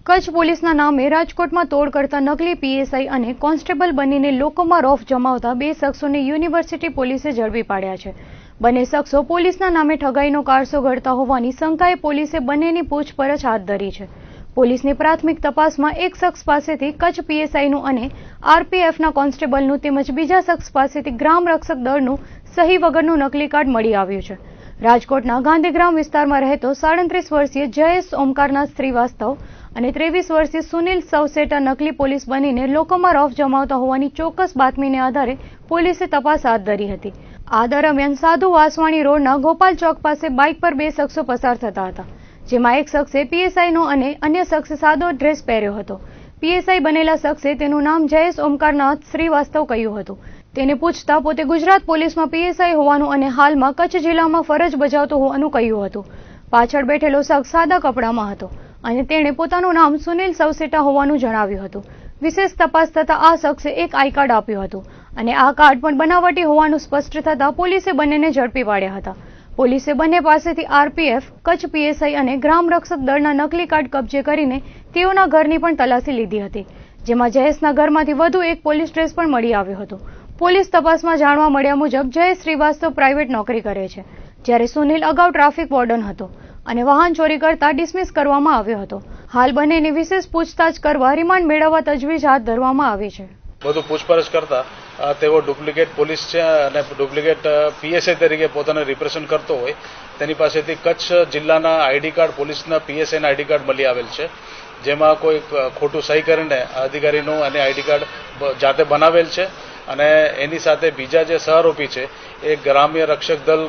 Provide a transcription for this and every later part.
કચ્છ પોલીસના નામે રાજકોટમાં તોડ કરતા નકલી પીએસઆઈ અને કોન્સ્ટેબલ બનીને લોકોમાં રોફ જમાવતા બે શખ્સોને યુનિવર્સિટી પોલીસે ઝડપી પાડ્યા છે। બંને શખ્સો પોલીસના નામે ઠગાઈનો કારસો ઘડતા હોવાની શંકાએ પોલીસે બંનેની પૂછપરછ હાથ ધરી છે। પોલીસની પ્રાથમિક તપાસમાં એક શખ્સ પાસેથી કચ્છ પીએસઆઈનું અને આરપીએફના કોન્સ્ટેબલનું તેમજ બીજા શખ્સ પાસેથી ગ્રામ રક્ષક દળનું સહી વગરનું નકલી કાર્ડ મળી આવ્યું છે। રાજકોટના ગાંધીગ્રામ વિસ્તારમાં રહેતો 37 વર્ષીય જયેશ ઓમકારનાથ શ્રીવાસ્તવ અને 23 વર્ષીય સુનિલ સવસેટા નકલી પોલીસ બનીને લોકોમાં રોફ જમાવતા હોવાની ચોક્કસ બાતમીને આધારે પોલીસે તપાસ હાથ ધરી હતી। આ દરમિયાન સાધુ વાસવાણી રોડના ગોપાલ ચોક પાસે બાઇક પર બે શખ્સો પસાર થતા હતા, જેમાં એક શખ્સે પીએસઆઈનો અને અન્ય શખ્સે સાદો ડ્રેસ પહેર્યો હતો। પીએસઆઈ બનેલા શખ્સે તેનું નામ જયેશ ઓમકારનાથ શ્રીવાસ્તવ કહ્યું હતું। તેને પૂછતા પોતે ગુજરાત પોલીસમાં પીએસઆઈ હોવાનું અને હાલમાં કચ્છ જિલ્લામાં ફરજ બજાવતો હોવાનું કહ્યું હતું। પાછળ બેઠેલો શખ્સ સાદા કપડામાં હતો અને તેણે પોતાનું નામ સુનિલ સવસેટા હોવાનું જણાવ્યું હતું। વિશેષ તપાસ થતાં આ શખ્સે એક આઈ કાર્ડ આપ્યું હતું અને આ કાર્ડ પણ બનાવટી હોવાનું સ્પષ્ટ થતાં પોલીસે બંનેને ઝડપી પાડ્યા હતા। પોલીસે બંને પાસેથી આરપીએફ, કચ્છ પીએસઆઈ અને ગ્રામ રક્ષક દળના નકલી કાર્ડ કબજે કરીને તેઓના ઘરની પણ તલાશી લીધી હતી, જેમાં જયેશના ઘરમાંથી વધુ એક પોલીસ ડ્રેસ પણ મળી આવ્યો હતો। પોલીસ તપાસમાં જાણવા મળ્યા મુજબ જયેશ શ્રીવાસ્તવ પ્રાઇવેટ નોકરી કરે છે, જ્યારે સુનિલ અગાઉ ટ્રાફિક વોર્ડન હતો અને વાહન ચોરી કરતા ડિસમિસ કરવામાં આવ્યો હતો। હાલ બંનેની વિશેષ પૂછતાછ કરવા રિમાન્ડ મેળવવા તજવીજ હાથ ધરવામાં આવી છે। બધું પૂછપરછ કરતા તેઓ ડુપ્લિકેટ પોલીસ છે અને ડુપ્લિકેટ પીએસઆઈ તરીકે પોતાને રિપ્રેઝન્ટ કરતો હોય તેની પાસેથી કચ્છ જિલ્લાના આઈડી કાર્ડ, પોલીસના પીએસઆઈના આઈડી કાર્ડ મળી આવેલ છે, જેમાં કોઈ ખોટું સહી કરીને અધિકારીનું અને આઈડી કાર્ડ જાતે બનાવેલ છે અને એની સાથે બીજા જે સહઆરોપી છે એ ગ્રામ્ય રક્ષક દળ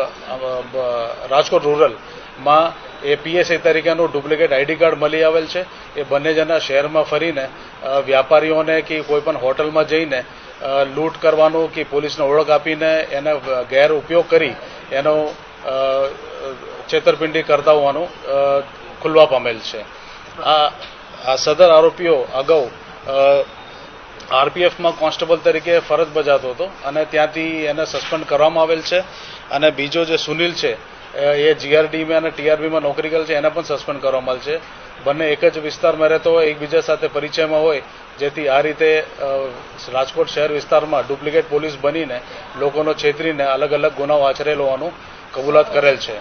રાજકોટ રૂરલમાં એ પીએસઆઈ તરીકેનું ડુપ્લિકેટ આઈડી કાર્ડ મળી આવેલ છે। એ બંને જણા શહેરમાં ફરીને વ્યાપારીઓને કે કોઈ પણ હોટલમાં જઈને લૂંટ કરવાનું કે પોલીસને ઓળખ આપીને એનો ગેર ઉપયોગ કરી એનો છેતરપિંડી કરતા હોવાનું ખુલવા પામેલ છે। આ સદર આરોપીઓ અગાઉ આરપીએફમાં કોન્સ્ટેબલ તરીકે ફરજ બજાવતો હતો અને ત્યાંથી એને સસ્પેન્ડ કરવામાં આવેલ છે અને બીજો જે સુનિલ છે એ જીઆરડીમાં અને ટીઆરબીમાં નોકરી કરે છે, એને પણ સસ્પેન્ડ કરવામાં આવેલ છે। બંને એક જ વિસ્તારમાં રહેતો હોય, એકબીજા સાથે પરિચયમાં હોય, જેથી આ રીતે રાજકોટ શહેર વિસ્તારમાં ડુપ્લિકેટ પોલીસ બનીને લોકોનો છેતરીને અલગ અલગ ગુનાઓ આચરેલ હોવાનું કબૂલાત કરેલ છે।